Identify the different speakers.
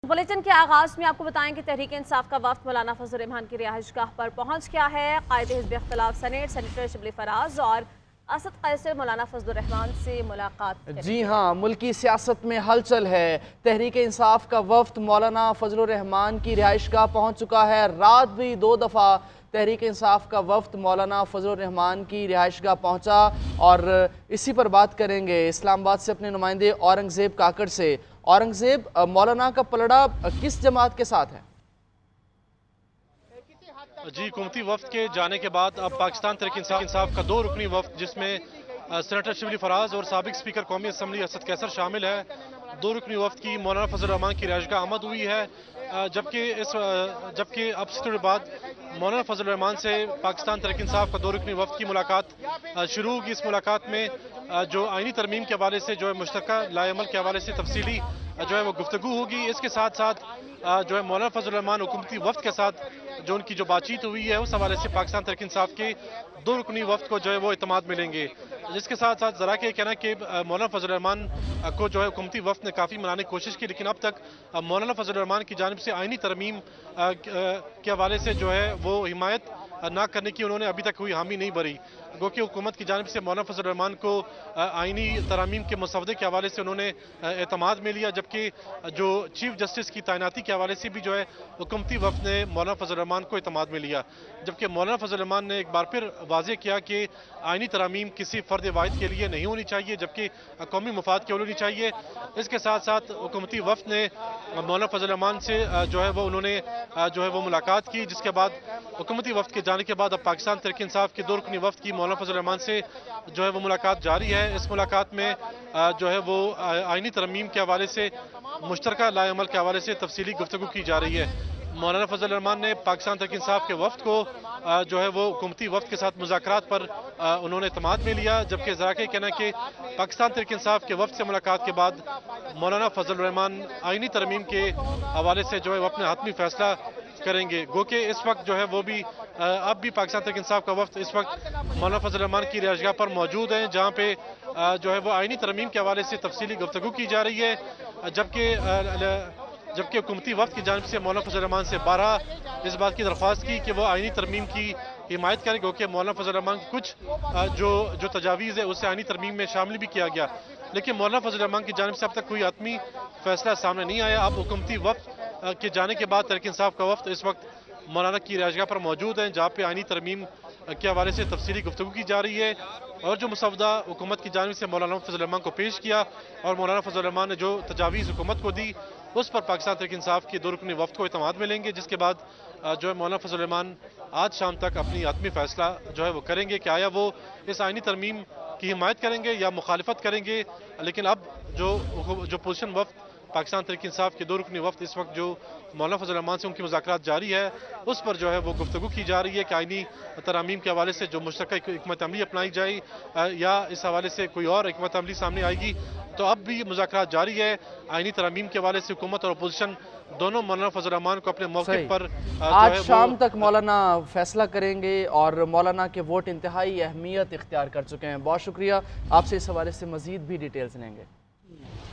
Speaker 1: Bulletin के आगाज में आपको बताएं कि तहरीक-ए-इंसाफ का वफ्द मौलाना फजल उर रहमान की रिहाइशगाह पर पहुंच गया है। कायद हिज़्ब इख्तिलाफ सेनेटर शिबली फराज और असद कैसर मौलाना फजल उर रहमान से मुलाकात।
Speaker 2: जी हाँ, मुल्की सियासत में हलचल है। तहरीक-ए-इंसाफ का वफ्द मौलाना फजल उर रहमान की रिहाइशगाह पहुंच चुका है। रात भी 2 दफ़ा तहरीक-ए-इंसाफ का वफ्द मौलाना फजल उर रहमान की रिहाइशगाह पहुंचा और इसी पर बात करेंगे इस्लामाबाद से अपने नुमाइंदे औरंगज़ेब काकड़ से। औरंगज़ेब, मौलाना का पलड़ा किस जमात के साथ है?
Speaker 3: जी, हुकूमती वफ्द के जाने के बाद अब पाकिस्तान तहरीक-ए-इंसाफ का 2 रुकनी वफ्द जिसमें सेनेटर शिबली फराज और साबिक स्पीकर कौमी असम्बली असद कैसर शामिल है, 2 रुकनी वफ्द की मौलाना फजल उर रहमान की रिहाइशगाह आमद हुई है। जबकि अब से बाद मौलाना फजल उर रहमान से पाकिस्तान तहरीक-ए-इंसाफ का 2 रुकनी वफ्द की मुलाकात शुरू होगी। इस मुलाकात में जो आईनी तरमीम के हवाले से जो है मुश्तरका लाएअमल के हवाले से तफसीली जो है वो गुफ्तगू होगी। इसके साथ साथ जो है मौलाना फजल उर रहमान हुकूमती वफ्द के साथ जो उनकी जो बातचीत हुई है उस हवाले से पाकिस्तान तहरीक-ए-इंसाफ के 2 रुकनी वफ्द को जो है वो इत्मीनान मिलेंगे। जिसके साथ साथ ज़रा के कहना कि मौलाना फजल उर रहमान को जो है हुकूमती वफ्द ने काफ़ी मनाने की कोशिश की, लेकिन अब तक मौलाना फजल उर रहमान की जानिब से आईनी तरमीम के हवाले से जो है वो हिमायत ना करने की उन्होंने अभी तक कोई हामी नहीं भरी। गो कि हुकूमत की जानिब से मौलाना फजल उर रहमान को आईनी तरामीम के मसवदे के हवाले से उन्होंने एतमाद में लिया, जबकि जो चीफ जस्टिस की तैनाती के हवाले से भी जो है हुकूमती वफ्द ने मौलाना फजल उर रहमान को एतमाद में लिया। जबकि मौलाना फजल उर रहमान ने एक बार फिर वाज़ेह किया कि आईनी तरामीम किसी फ़र्द वाहिद के लिए नहीं होनी चाहिए, जबकि कौमी मफाद के लिए होनी चाहिए। इसके साथ साथ हुकूमती वफ्द ने मौलाना फजल उर रहमान से जो है वो उन्होंने जो है वो मुलाकात की, जिसके बाद हुकूमती वफ्द के जाने के बाद अब पाकिस्तान तहरीक-ए-इंसाफ के 2 रुकनी वफ्द की मौलाना फजल उर रहमान से जो है वो मुलाकात जारी है। इस मुलाकात में जो है वो आईनी तरमीम के हवाले से मुश्तरका लाएअमल के हवाले से तफसीली गुफ्तगू की जा रही है। मौलाना फजल उर रहमान ने पाकिस्तान तहरीक-ए-इंसाफ के वफ्द को जो है वो हुकूमती वफ्द के साथ मुज़ाकरात पर उन्होंने एतमाद में लिया, जबकि ज़रा के कहना कि पाकिस्तान तहरीक-ए-इंसाफ के वफ्द से मुलाकात के बाद मौलाना फजल उर रहमान आईनी तरमीम के हवाले से जो है वो अपना हतमी फैसला करेंगे। गो कि इस वक्त जो है वो भी अब भी पाकिस्तान तहरीक-ए-इंसाफ का वफ्द इस वक्त मौलाना फजल उर रहमान की रिहाइशगाह पर मौजूद है, जहाँ पे जो है वो आईनी तरमीम के हवाले से तफसीली गुफ्तगू की जा रही है। जबकि हुकूमती वफ्द की जानिब से मौलाना फजल उर रहमान से 12 इस बात की दरख्वास्त की कि वो आईनी तरमीम की हिमायत करें, क्योंकि मौलाना फजल उर रहमान की कुछ जो तजावीज़ है उससे आईनी तरमीम में शामिल भी किया गया, लेकिन मौलाना फजल उर रहमान की जानिब से अब तक कोई हतमी फैसला सामने नहीं आया। अब हुकूमती वफ्द के जाने के बाद तहरीक-ए-इंसाफ का वफ्द इस वक्त मौलाना की रिहाइशगाह पर मौजूद है, जहाँ पे आईनी तरमीम के हवाले से तफसीली गुफ्तगू की जा रही है। और जो मसवदा हुकूमत की जानिब से मौलाना फजल उर रहमान को पेश किया और मौलाना फजल उर रहमान ने जो तजावीज़ हुकूमत को दी उस पर पाकिस्तान तहरीक-ए-इंसाफ की 2 रुकनी वफ्द को एतमाद में लेंगे, जिसके बाद जो है मौलाना फजल उर रहमान आज शाम तक अपनी हतमी फैसला जो है वो करेंगे कि आया वो इस आईनी तरमीम की हिमायत करेंगे या मुखालिफत करेंगे। लेकिन अब जो पोजिशन वफ्द पाकिस्तान तहरीक-ए-इंसाफ के 2 रुकनी वफ्द इस वक्त जो मौलाना फजल उर रहमान से उनकी मुज़ाकरात जारी है उस पर जो है वो गुफ्तगू की जा रही है कि आईनी तरामीम के हवाले से जो मुश्तरका हिकमत अमली अपनाई जाए या इस हवाले से कोई और हिकमत अमली सामने आएगी। तो अब भी मुज़ाकरात जारी है आईनी तरामीम के हवाले से। हुकूमत और अपोजिशन दोनों मौलाना फजल उर रहमान को अपने मौके पर
Speaker 2: आज शाम तक मौलाना फैसला करेंगे और मौलाना के वोट इंतहाई अहमियत इख्तियार कर चुके हैं। बहुत शुक्रिया, आपसे इस हवाले से मजीद भी डिटेल्स लेंगे।